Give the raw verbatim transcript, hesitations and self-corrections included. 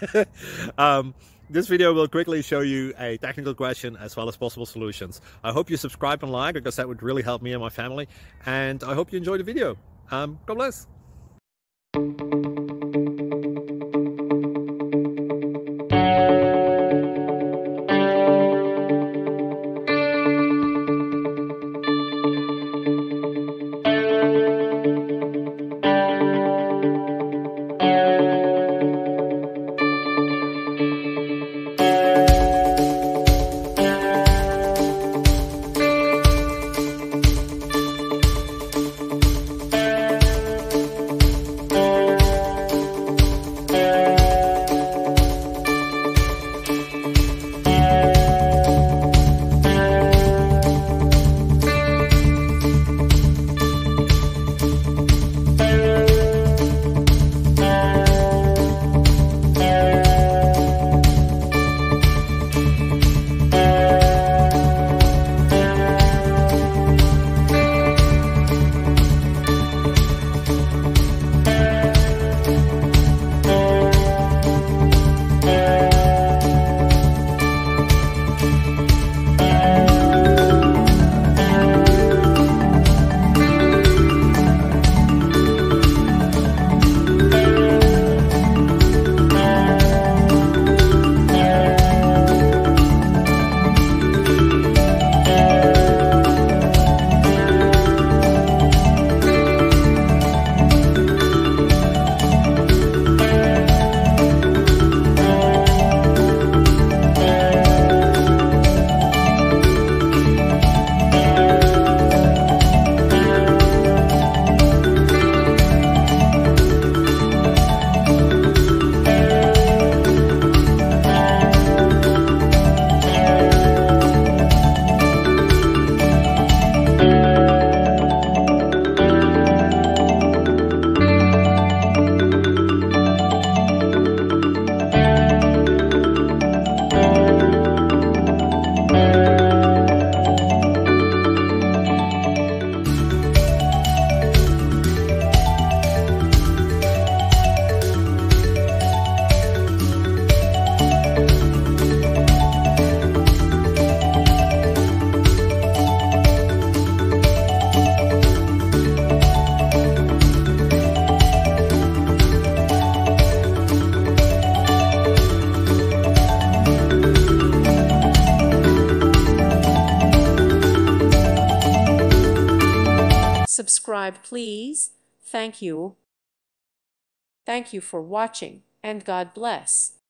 um, this video will quickly show you a technical question as well as possible solutions. I hope you subscribe and like, because that would really help me and my family. And I hope you enjoy the video. Um, God bless. Subscribe, please. Thank you. Thank you for watching, and God bless.